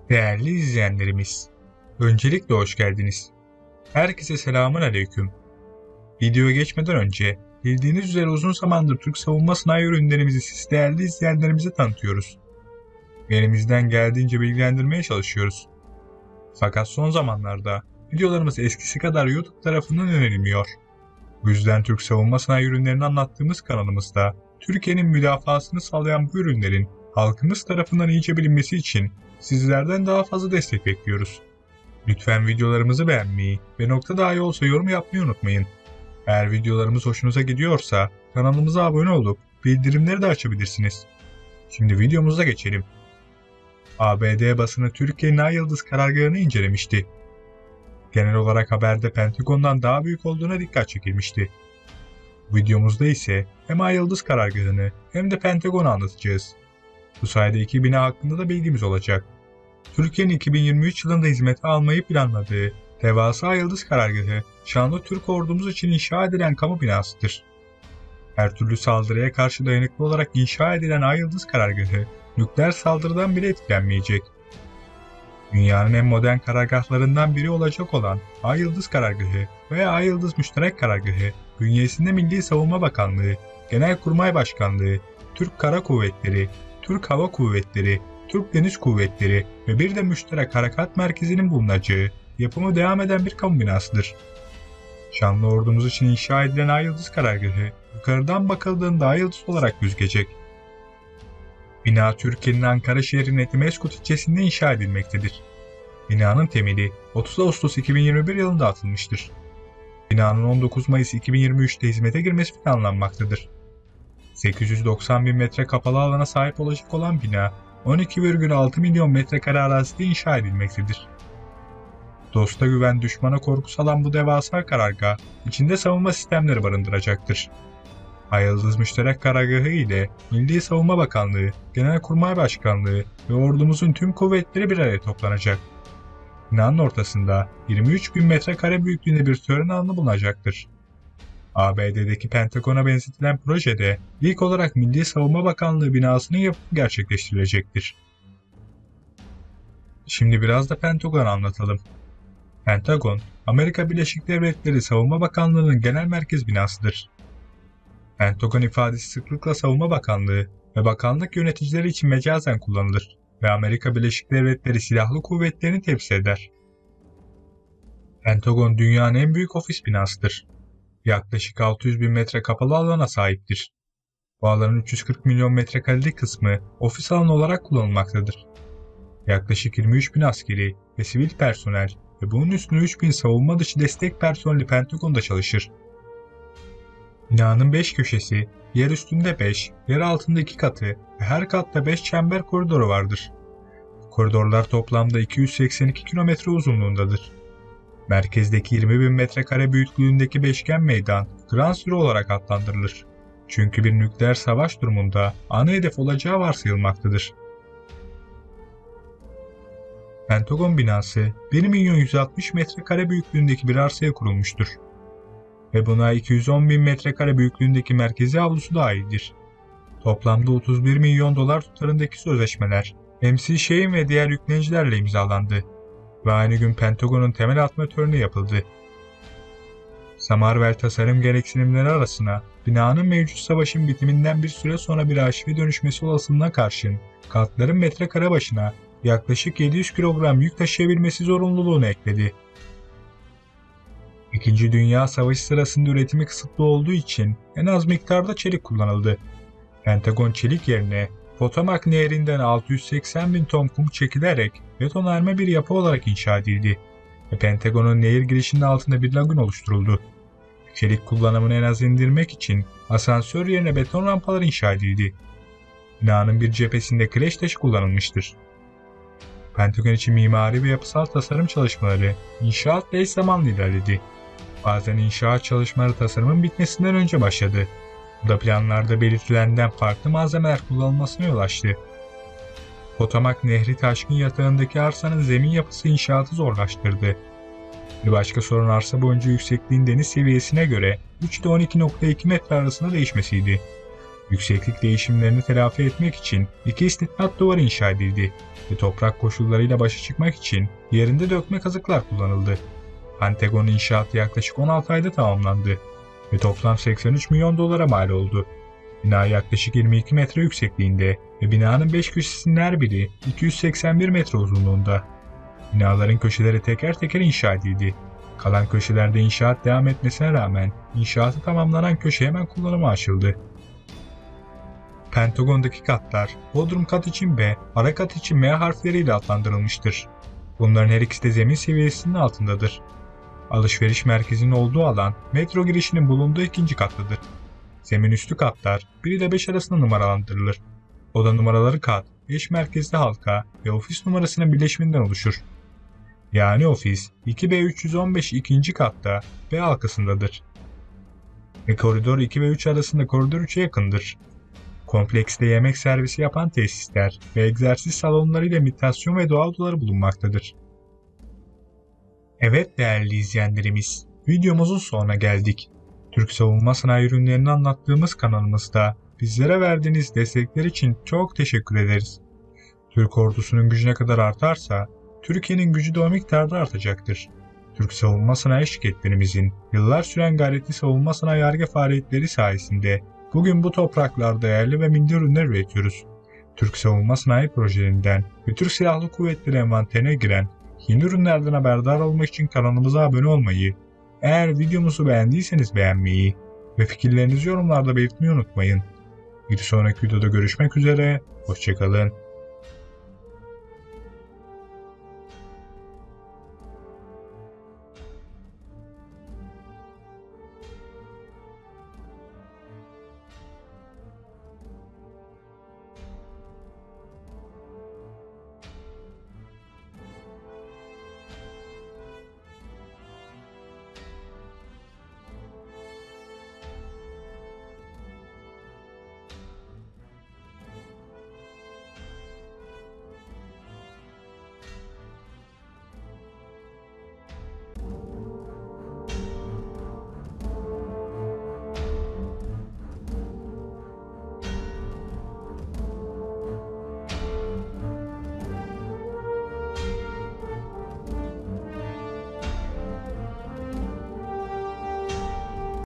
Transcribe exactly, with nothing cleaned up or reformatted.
Değerli izleyenlerimiz, öncelikle hoş geldiniz. Herkese selamun aleyküm. Videoya geçmeden önce, bildiğiniz üzere uzun zamandır Türk savunma sanayi ürünlerimizi siz değerli izleyenlerimize tanıtıyoruz. Elimizden geldiğince bilgilendirmeye çalışıyoruz. Fakat son zamanlarda videolarımız eskisi kadar YouTube tarafından önerilmiyor. Bu yüzden Türk savunma sanayi ürünlerini anlattığımız kanalımızda, Türkiye'nin müdafasını sağlayan bu ürünlerin halkımız tarafından iyice bilinmesi için sizlerden daha fazla destek bekliyoruz. Lütfen videolarımızı beğenmeyi ve nokta dahi olsa yorum yapmayı unutmayın. Eğer videolarımız hoşunuza gidiyorsa kanalımıza abone olup bildirimleri de açabilirsiniz. Şimdi videomuza geçelim. A B D basını Türkiye'nin Ay Yıldız karargahını incelemişti. Genel olarak haberde Pentagon'dan daha büyük olduğuna dikkat çekilmişti. Bu videomuzda ise hem Ay Yıldız karargahını hem de Pentagon'u anlatacağız. Bu sayede iki bina hakkında da bilgimiz olacak. Türkiye'nin iki bin yirmi üç yılında hizmete almayı planladığı devasa Ay Yıldız karargahı, şanlı Türk ordumuz için inşa edilen kamu binasıdır. Her türlü saldırıya karşı dayanıklı olarak inşa edilen Ay Yıldız karargahı, nükleer saldırıdan bile etkilenmeyecek. Dünyanın en modern karargahlarından biri olacak olan Ay Yıldız karargahı veya Ay Yıldız Müşterek Karargahı, bünyesinde Milli Savunma Bakanlığı, Genelkurmay Başkanlığı, Türk Kara Kuvvetleri, Türk Hava Kuvvetleri, Türk Deniz Kuvvetleri ve bir de Müşterek Harekat Merkezi'nin bulunacağı, yapımı devam eden bir kamu binasıdır. Şanlı ordumuz için inşa edilen Ay Yıldız karargahı, yukarıdan bakıldığında Ay Yıldız olarak gözükecek. Bina Türkiye'nin Ankara şehrinin Etimesgut ilçesinde inşa edilmektedir. Binanın temeli otuz Ağustos iki bin yirmi bir yılında atılmıştır. Binanın on dokuz Mayıs iki bin yirmi üç'te hizmete girmesi planlanmaktadır. sekiz yüz doksan bin metre kapalı alana sahip olacak olan bina, on iki virgül altı milyon metrekare arazide inşa edilmektedir. Dosta güven, düşmana korku salan bu devasa karargah, içinde savunma sistemleri barındıracaktır. Ay Yıldız Müşterek Karargahı ile Milli Savunma Bakanlığı, Genelkurmay Başkanlığı ve ordumuzun tüm kuvvetleri bir araya toplanacak. Binanın ortasında yirmi üç bin metrekare büyüklüğünde bir tören alanı bulunacaktır. A B D'deki Pentagon'a benzetilen projede ilk olarak Milli Savunma Bakanlığı binasının yapımı gerçekleştirilecektir. Şimdi biraz da Pentagon'u anlatalım. Pentagon, Amerika Birleşik Devletleri Savunma Bakanlığı'nın genel merkez binasıdır. Pentagon ifadesi sıklıkla Savunma Bakanlığı ve bakanlık yöneticileri için mecazen kullanılır ve Amerika Birleşik Devletleri Silahlı Kuvvetleri'ni temsil eder. Pentagon dünyanın en büyük ofis binasıdır. Yaklaşık altı yüz bin metre kapalı alana sahiptir. Bu alanın üç yüz kırk milyon metrekarelik kısmı ofis alanı olarak kullanılmaktadır. Yaklaşık yirmi üç bin askeri ve sivil personel ve bunun üstüne üç bin savunma dışı destek personeli Pentagon'da çalışır. Binanın beş köşesi, yer üstünde beş, yer altında iki katı ve her katta beş çember koridoru vardır. Koridorlar toplamda iki yüz seksen iki kilometre uzunluğundadır. Merkezdeki yirmi bin metrekare büyüklüğündeki beşgen meydan Grand Sürü olarak adlandırılır. Çünkü bir nükleer savaş durumunda ana hedef olacağı varsayılmaktadır. Pentagon binası bir milyon yüz altmış metrekare büyüklüğündeki bir arsaya kurulmuştur. Ve buna iki yüz on bin metrekare büyüklüğündeki merkezi avlusu dahildir. Toplamda otuz bir milyon dolar tutarındaki sözleşmeler M C Şeyin ve diğer yüklenicilerle imzalandı. Ve aynı gün Pentagon'un temel atma töreni yapıldı. Samarvel tasarım gereksinimleri arasına binanın mevcut savaşın bitiminden bir süre sonra bir arşive dönüşmesi olasılığına karşın katların metrekare başına yaklaşık yedi yüz kilogram yük taşıyabilmesi zorunluluğunu ekledi. İkinci Dünya Savaşı sırasında üretimi kısıtlı olduğu için en az miktarda çelik kullanıldı. Pentagon çelik yerine Potomac Nehri'nden altı yüz seksen bin ton kum çekilerek betonarme bir yapı olarak inşa edildi ve Pentagon'un nehir girişinin altında bir lagun oluşturuldu. Çelik kullanımını en az indirmek için asansör yerine beton rampalar inşa edildi. Binanın bir cephesinde kireç taşı kullanılmıştır. Pentagon için mimari ve yapısal tasarım çalışmaları inşaatla eş zamanlı ilerledi. Bazen inşaat çalışmaları tasarımın bitmesinden önce başladı. Bu da planlarda belirtilenden farklı malzemeler kullanılmasına yol açtı. Potomac Nehri taşkın yatağındaki arsanın zemin yapısı inşaatı zorlaştırdı. Bir başka sorun arsa boyunca yüksekliğin deniz seviyesine göre üç ile on iki nokta iki metre arasında değişmesiydi. Yükseklik değişimlerini telafi etmek için iki istihdat duvarı inşa edildi ve toprak koşullarıyla başa çıkmak için yerinde dökme kazıklar kullanıldı. Pentagon inşaatı yaklaşık on altı ayda tamamlandı ve toplam seksen üç milyon dolara mal oldu. Bina yaklaşık yirmi iki metre yüksekliğinde ve binanın beş köşesinin her biri iki yüz seksen bir metre uzunluğunda. Binaların köşeleri teker teker inşa edildi. Kalan köşelerde inşaat devam etmesine rağmen inşaatı tamamlanan köşe hemen kullanıma açıldı. Pentagon'daki katlar, bodrum kat için B, ara kat için M harfleriyle adlandırılmıştır. Bunların her ikisi de zemin seviyesinin altındadır. Alışveriş merkezinin olduğu alan, metro girişinin bulunduğu ikinci kattadır. Zemin üstü katlar bir ile beş arasında numaralandırılır. Oda numaraları kat, beş merkezli halka ve ofis numarasının birleşiminden oluşur. Yani ofis iki B üç yüz on beş ikinci katta B halkasındadır. Ve koridor iki ve üç arasında koridor üçe yakındır. Komplekste yemek servisi yapan tesisler ve egzersiz salonları ile meditasyon ve doğal odaları bulunmaktadır. Evet değerli izleyenlerimiz, videomuzun sonuna geldik. Türk savunma sanayi ürünlerini anlattığımız kanalımızda bizlere verdiğiniz destekler için çok teşekkür ederiz. Türk ordusunun gücü ne kadar artarsa, Türkiye'nin gücü de o miktarda artacaktır. Türk savunma sanayi şirketlerimizin yıllar süren gayretli savunma sanayi Ar-Ge faaliyetleri sayesinde bugün bu topraklarda yerli ve milli ürünler üretiyoruz. Türk savunma sanayi projelerinden ve Türk Silahlı Kuvvetleri envanterine giren yeni ürünlerden haberdar olmak için kanalımıza abone olmayı, eğer videomuzu beğendiyseniz beğenmeyi ve fikirlerinizi yorumlarda belirtmeyi unutmayın. Bir sonraki videoda görüşmek üzere, hoşça kalın.